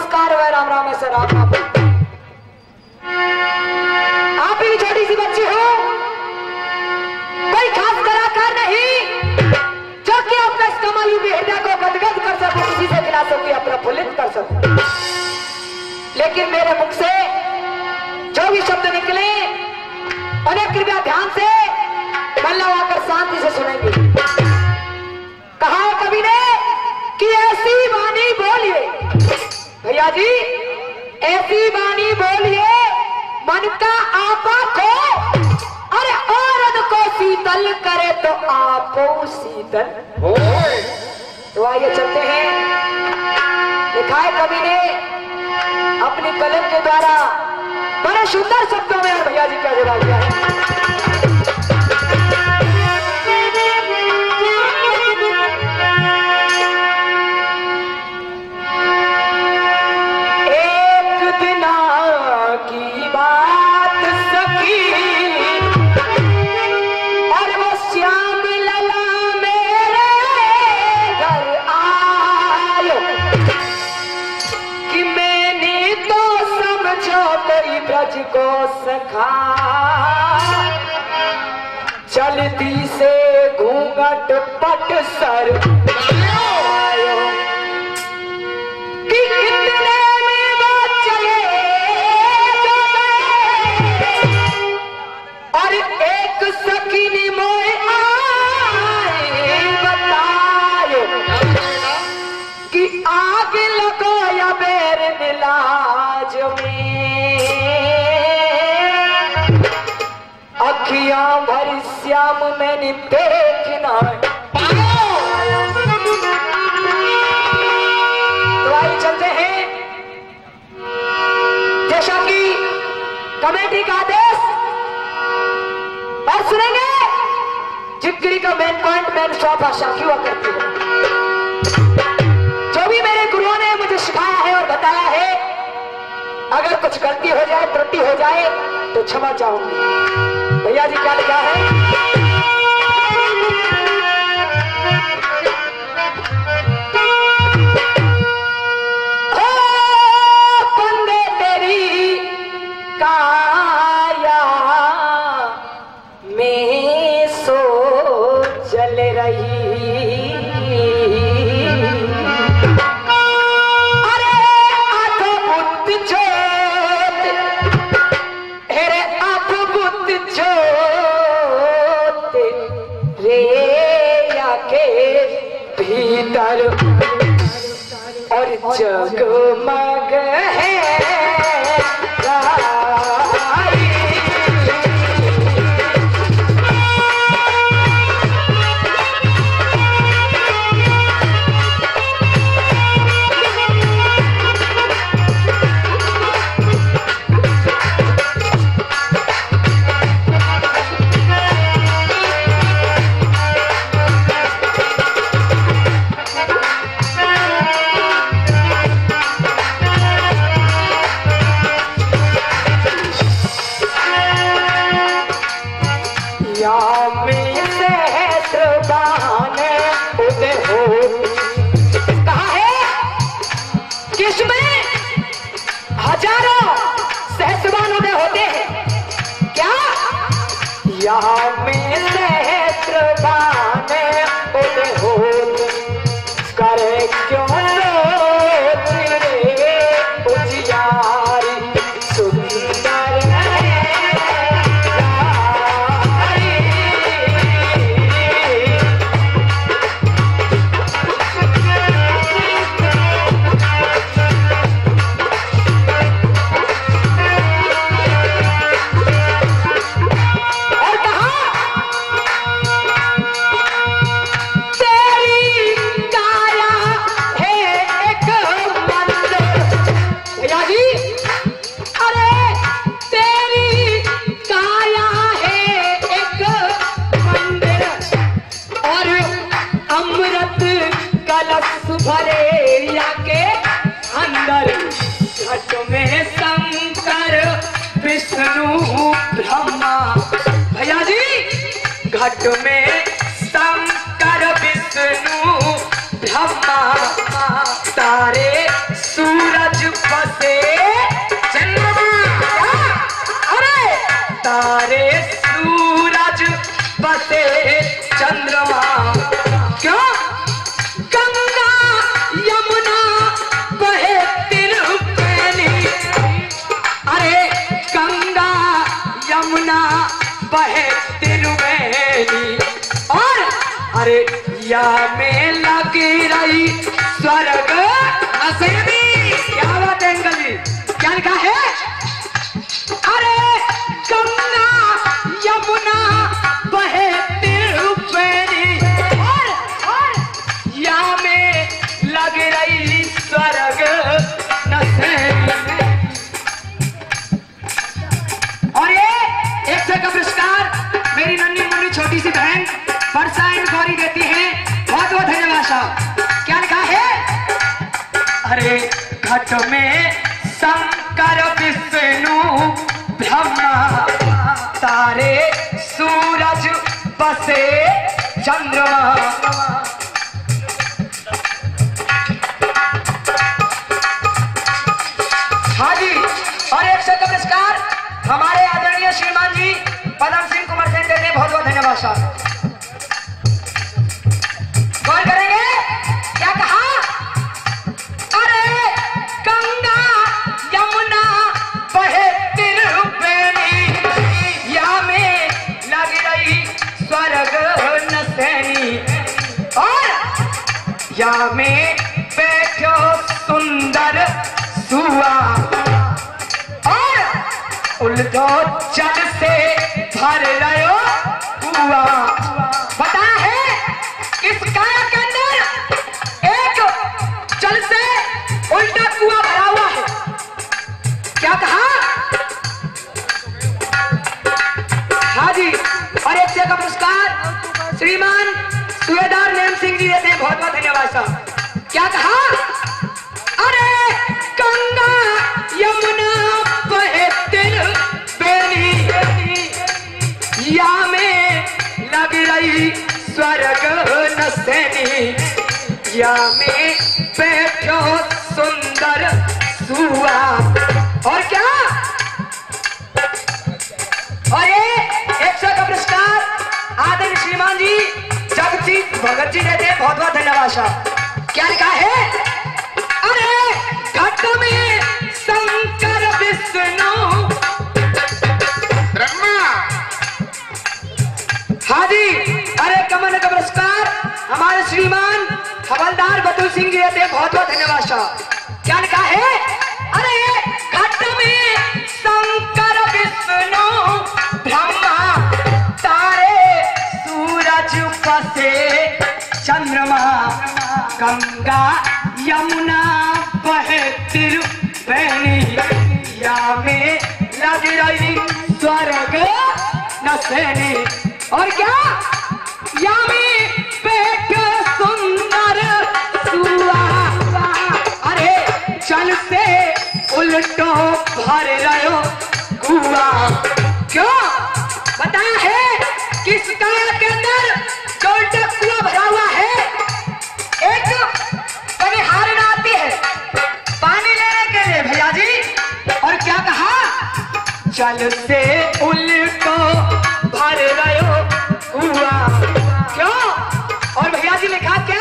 नमस्कार व राम राम सर राम राम। आप ही छोटी सी बच्ची हो, कोई खास कलाकार नहीं जो कि अपने इस कमलयुगी हृदय को गदगद कर सके, किसी से खिला सके, अपना प्रफुल्लित कर सके। लेकिन मेरे मुख से जो भी शब्द निकले उन्हें कृपया ध्यान से मन लगाकर शांति से सुनेंगे। कहा है कवि ने कि ऐसी वाणी बोलिए, भैया जी ऐसी वाणी बोलिए मन का आपा को, अरे औरत को शीतल करे तो आपो शीतल हो। तो आइए चलते हैं। लिखा है कवि ने अपनी कलम के द्वारा बड़े सुंदर शब्दों में भैया जी का जवाब दिया है। को सखा चलती से घूंघट पट सर आयो कि कितने में बात चले और एक सखी मोए आए बतायो कि आग लगो या बेर नीलाज में अखियां भरी श्याम मैंने देखना। तो आइए चलते हैं। जैसा कि कमेटी का आदेश और सुनेंगे जिक्री का मेन पॉइंट मेन शॉप आशा की हुआ करती है। जो भी मेरे गुरुओं ने मुझे सिखाया है और बताया है, अगर कुछ गलती हो जाए त्रुटि हो जाए तो क्षमा चाहूंगी। भैया जी क्या लिखा है? ओ बंदे तेरी काया में सो जल रही, और जगमग है यहाँ में सहस्र बाने उदय हो, करे क्यों सोच रे उजियारी सुंदर भरे या के अंदर घट में शंकर विष्णु ब्रह्मा। भैया जी घट में शंकर विष्णु ब्रह्मा, तारे सूरज तारे सूरज बसे चंद्रमा। क्यों? गंगा यमुना बहे त्रिवेणी। अरे गंगा यमुना बहे त्रिवेणी और अरे या में लगी रही स्वर्ग नसेनी। क्या बात है अंकल जी, क्या लिखा है? अरे गंगा यमुना बहे त्रिवेणी और या में लग रही स्वर्ग नसेनी। और ये 100 का पुरस्कार मेरी नन्ही मुन्नी छोटी सी बहन वर्षा एंड गौरी देती है। बहुत बहुत धन्यवाद साहब। क्या लिखा है? अरे घट में शंकर विष्णु ब्रह्मा तारे सूरज बसे चंद्रमा। हाँ जी, और 100 का पुरस्कार हमारे आदरणीय श्रीमान जी पदम सिंह कुमार सेन देते हैं। बहुत बहुत धन्यवाद साहब। गौर करेंगे क्या कहा? अरे गंगा यमुना बहे त्रिवेणी या में लग रही स्वर्ग नसेनी और या में बैठो सुंदर सुआ और उल्टो जल से भर रहो कुआ। पता है इस काया के अंदर एक जल से उल्टा कुआं भरा हुआ है। क्या कहा? हाँ जी, और 100 का पुरस्कार श्रीमान सुबेदार नेम सिंह जी देते हैं। बहुत बहुत धन्यवाद साहब। क्या कहा? अरे गंगा यमुना बहे त्रिवेणी या में लग रही स्वर्ग नसेनी या में बैठो सुंदर सुआ। और क्या? और ये 100 का पुरस्कार आदरणीय श्रीमान जी जगजीत भगत जी देते हैं। बहुत बहुत धन्यवाद साहब। क्या लिखा है? अरे घट में शंकर विष्णु ब्रह्मा। हाँ जी, अरे कमल का पुरस्कार हमारे श्रीमान हवलदार बतुल सिंह जी देते हैं। बहुत बहुत धन्यवाद साहब। क्या लिखा है? अरे घट में शंकर विष्णु ब्रह्मा तारे सूरज बसे चंद्रमा। गंगा यमुना बहे त्रिवेणी या में लग रही स्वर्ग नसेनी और क्या? या में बैठो सुंदर सुआ। अरे जल से उल्टो भर रहो कुआ। क्यों? बताया है किस काया के अंदर जो उल्टा कुआ भरा हुआ है। एक कभी हारण आती है पानी लेने के लिए भैया जी। और क्या कहा? जल से उल्टो भर रहो कुआ। क्यों? और भैया जी लिखा क्या?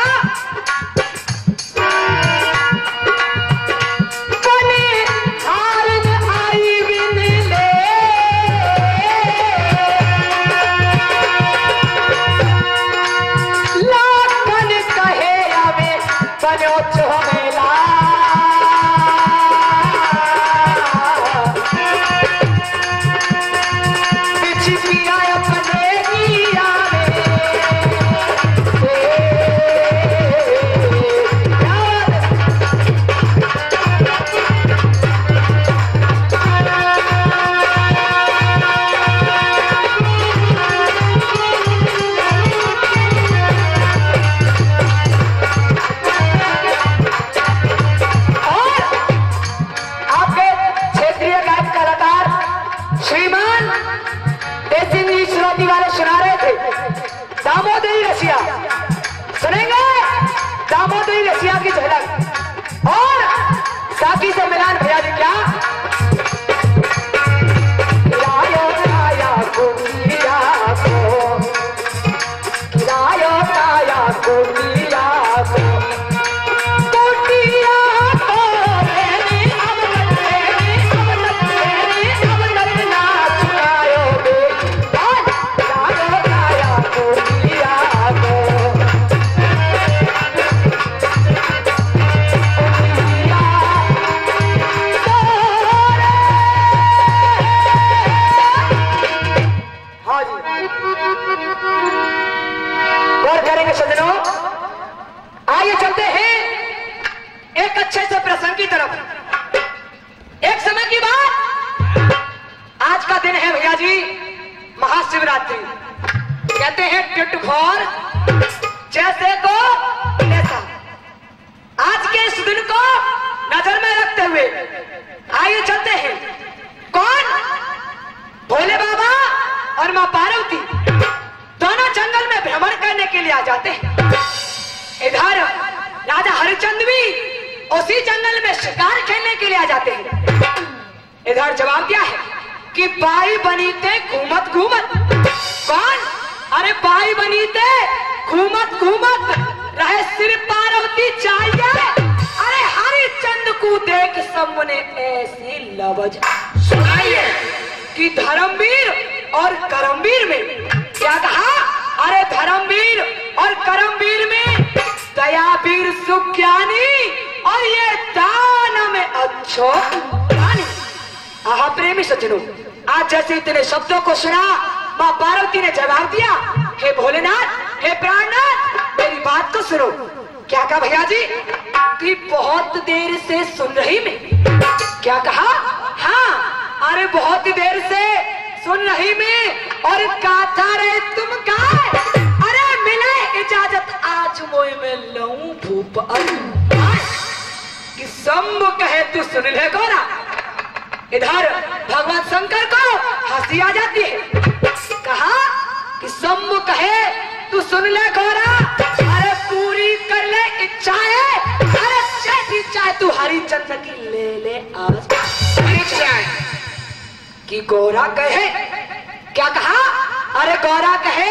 दामोदरी रसिया सुनेंगे। दामोदरी रसिया की झलक और साकी से मिलान भैया जी। क्या दिन है भैया जी महाशिवरात्रि। कहते हैं टिट फॉर जैसे को तैसा। आज के इस दिन को नजर में रखते हुए आइए चलते हैं। कौन? भोले बाबा और मां पार्वती दोनों जंगल में भ्रमण करने के लिए आ जाते हैं। इधर राजा हरिश्चंद्र भी उसी जंगल में शिकार खेलने के लिए आ जाते हैं। इधर जवाब दिया है कि बाई बनीते घूमत घूमत। कौन? अरे बाई बनीते घूमत घूमत रहे सिर पार्वती चाहिए। अरे हरिश्चंद्र को देख सबने ऐसी लवज सुनाई है कि धर्मवीर और करमवीर में क्या कहा? अरे धर्मवीर और करमवीर में दयावीर सुज्ञानी और ये दान में अच्छो ज्ञानी। आहा प्रेमी सज्जनों, आज जैसे इतने शब्दों को सुना मां पार्वती ने जवाब दिया, हे भोलेनाथ, हे प्राणनाथ, मेरी बात तो सुनो। क्या कहा भैया जी? कि बहुत देर से सुन रही मैं। क्या कहा? हाँ, अरे बहुत देर से सुन रही मैं और गाथा रहे तुम गाए। अरे मिले इजाजत आज मोय में लऊं भूप कि शंभु कहे तू सुन ले गोरा। इधर भगवान शंकर को हंसी आ जाती है। कहा कि शंभु कहे तू सुन ले गोरा, अरे पूरी कर ले इच्छाएं। अरे जैसी चाहे तू हरिश्चंद्र की ले ले इच्छाएं। कि गोरा कहे, क्या कहा? अरे गोरा कहे,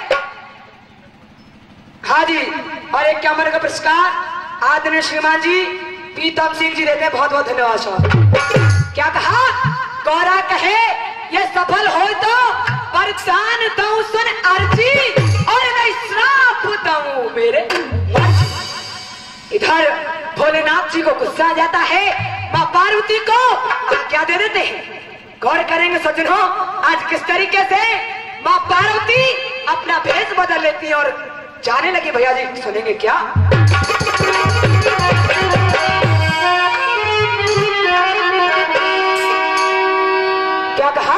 हाँ जी, और एक क्या मन का पुरस्कार आदरणीय श्रीमान जी पीतम सिंह जी देते हैं, बहुत बहुत धन्यवाद साहब। क्या कहा? गौरा कहे ये सफल हो तो वरदान दूं सुन अर्जी और मैं श्राप दूं मेरे मर्जी। इधर भोलेनाथ जी को गुस्सा आ जाता है, मां पार्वती को क्या दे देते हैं। गौर करेंगे सज्जनों, आज किस तरीके से मां पार्वती अपना भेष बदल लेती है और जाने लगी। भैया जी सुनेंगे क्या? क्या कहा?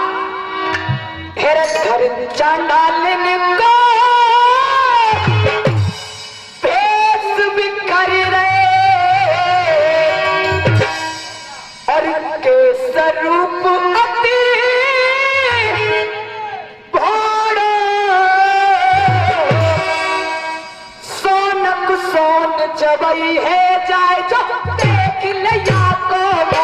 हेरे घर चांडालिन को भेष बिखर रहे और के स्वरूप अति भोड़ो सोनक सोन जबई है जाए जो देख लिया को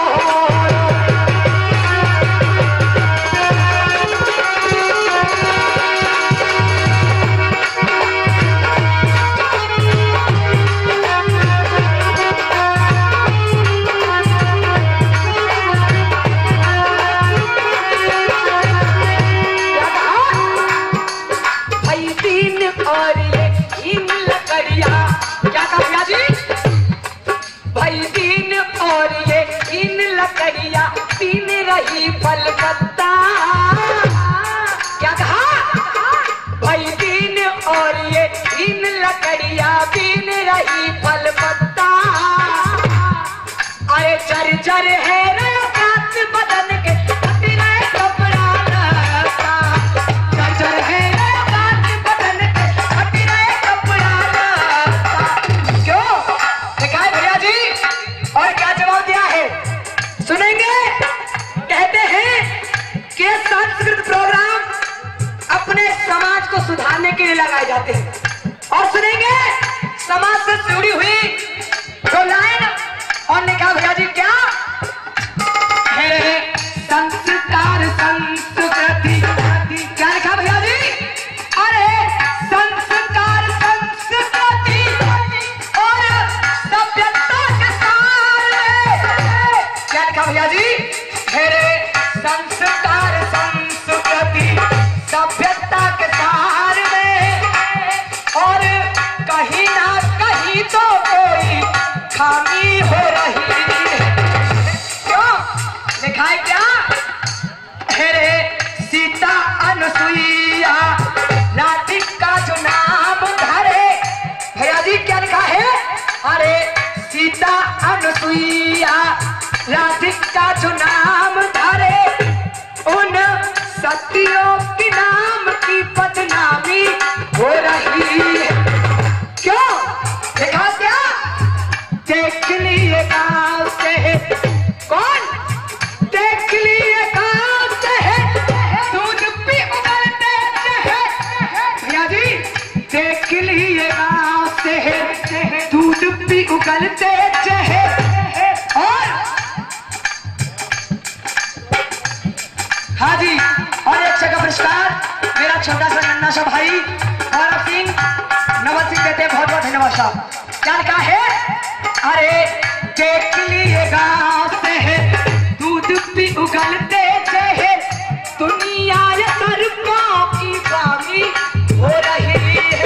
फल पत्ता। क्या कहा? भाई दिन और ये इन लकड़ियां बीन रही फल पत्ता। अरे जर जर है रात बदन के कतरे कपड़ा लता। जर जर है रात बदन के कतरे कपड़ा लता। क्यों दिखाए भैया जी? और क्या जवाब दिया है सुनेंगे। कहते हैं कि सांस्कृतिक प्रोग्राम अपने समाज को सुधारने के लिए लगाए जाते हैं और सुनेंगे समाज से जुड़ी हुई दो लाइन। और ने कहा भैया जी क्या है? संस्कार संस्कृति। क्या लिखा भैया जी? अरे संस्कार संस्कृति और सभ्यता के साथ। क्या लिखा भैया जी? संस्कार संस्कृति सभ्यता के सार में और कहीं ना कहीं तो कोई खामी हो रही है। क्यों लिखा है? क्या हेरे सीता अनुसुईया राधिका जो नाम धरे। भैया जी क्या लिखा है? अरे सीता अनुसुईया राधिका जो नाम धरे उन उगलते चेहरे और हाँ जी, और एक का पुरस्कार मेरा छोटा सा नन्ना सा भाई गौरव सिंह नवल सिंह देते, बहुत बहुत धन्यवाद साहब। क्या लिखा है? अरे देख लिएगा से दूध भी उगलते चेहरे, दुनिया सर्पों की बागी हो रही है।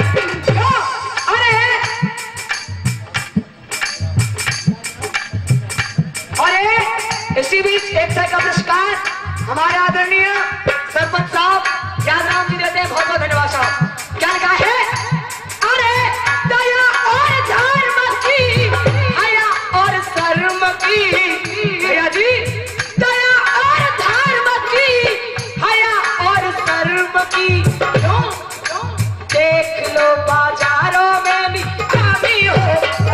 अरे इसी बीच एक का पुरस्कार हमारे आदरणीय सरपंच साहब यादराम जी देते हैं, बहुत बहुत धन्यवाद साहब। क्या लिखा है? अरे दया और धर्म की, हया और शर्म की, भैया जी दया और धर्म की, हया और शर्म की, देख लो बाजारों में भी कमी हो।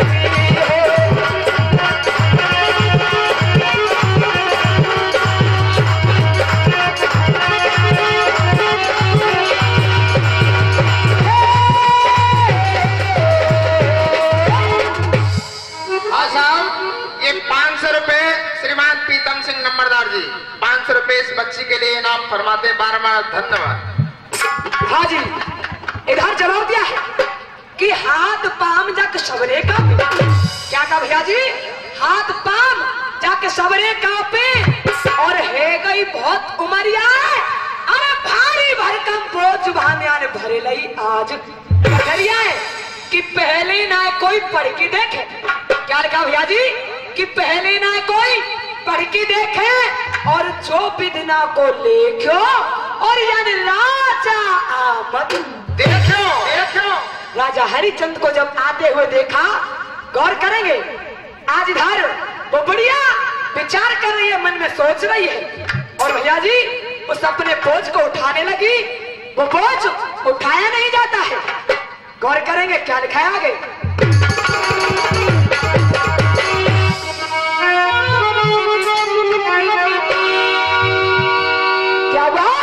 श्रीमान पीतम सिंह नंबरदार जी 500 रुपए इस बच्ची के लिए इनाम फरमाते, बार-बार धन्यवाद। हाँ जी, इधर जवाब दिया है कि हाथ पाम जाके सबरे का क्या कहा भैया जी? हाथ पाम जाके सबरे कांपे और है गई बहुत उमरिया, अरे भारी भरकम बोझ भामिया ने भरे लई आज करिया है कि पहले ना कोई पढ़ के देखे। क्या लिखा भैया जी? कि पहले ना कोई पढ़ के देखे और जो विदना को लेखो और यानी राजा आमद देखो। राजा हरिचंद को जब आते हुए देखा, गौर करेंगे, आज इधर वो बढ़िया विचार कर रही है, मन में सोच रही है, और भैया जी उस अपने बोझ को उठाने लगी। वो बोझ उठाया नहीं जाता है। गौर करेंगे क्या लिखा है आगे? क्या हुआ?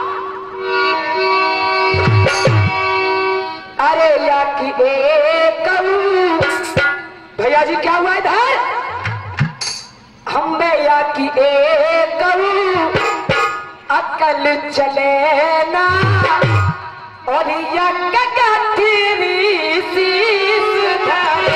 अरे या कि एक भैया जी क्या हुआ इधर? हम या कि एक अकल चले ना और या तेरी शीश धरे।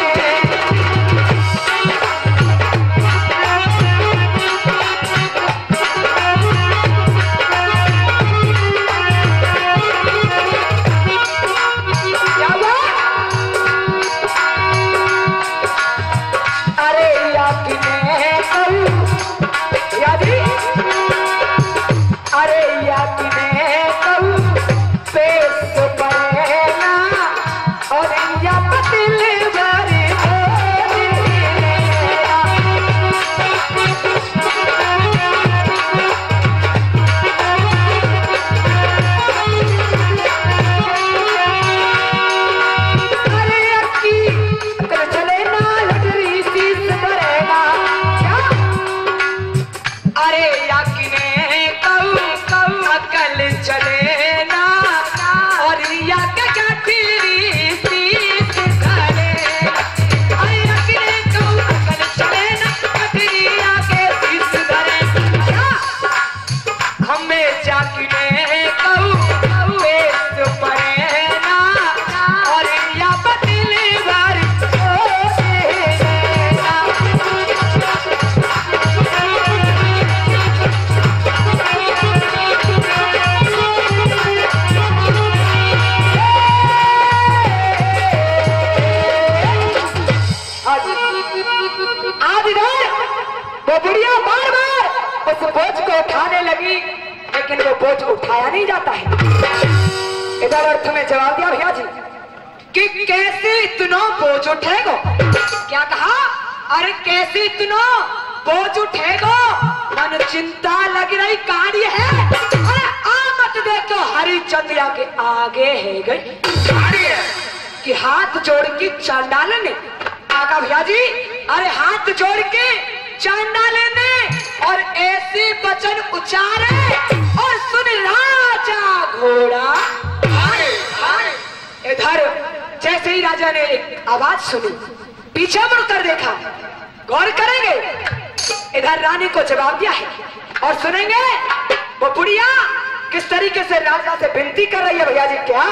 लेकिन वो बोझ उठाया नहीं जाता है। इधर अर्थ में जवाब दिया भैया जी कि कैसे इतना बोझ उठेगा। क्या कहा? अरे कैसे इतना बोझ उठेगा, मन चिंता लग रही कार्य है। अरे आमत देखो हरिचंद्रिया के आगे है गई कार्य कि हाथ जोड़ के चांडाल ने आका भैया जी, अरे हाथ जोड़ के चांडाल ने और ऐसे वचन उचारे और सुन राजा घोड़ा। इधर जैसे ही राजा ने एक आवाज सुनी, पीछे मुड़कर देखा, गौर करेंगे, इधर रानी को जवाब दिया है और सुनेंगे वो बुढ़िया किस तरीके से राजा से विनती कर रही है। भैया जी क्या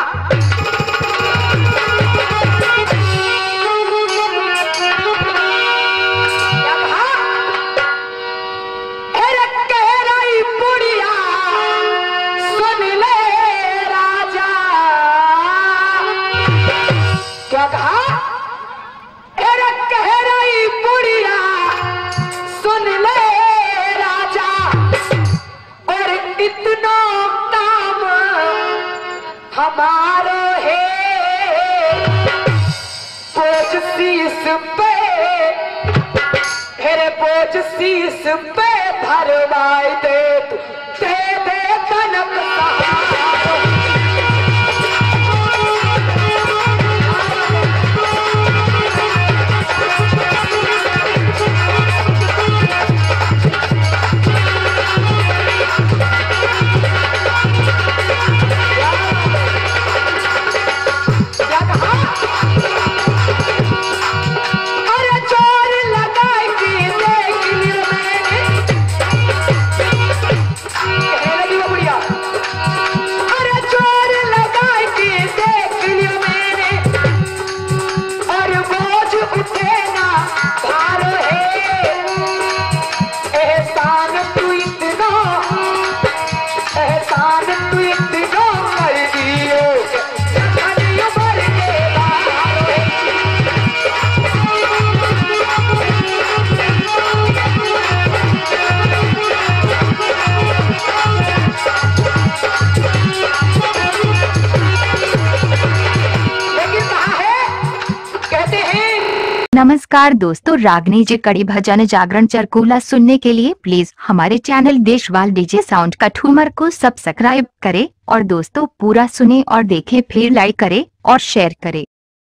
हमारो है बोझ शीस पे, हेरे बोझ शीस पे भरवाई दे तू, दे दे कनक सहारो। नमस्कार दोस्तों, रागनी जी कड़ी भजन जागरण चरकूला सुनने के लिए प्लीज हमारे चैनल देशवाल डीजे साउंड का ठूमर को सब्सक्राइब करें और दोस्तों पूरा सुने और देखें, फिर लाइक करें और शेयर करें।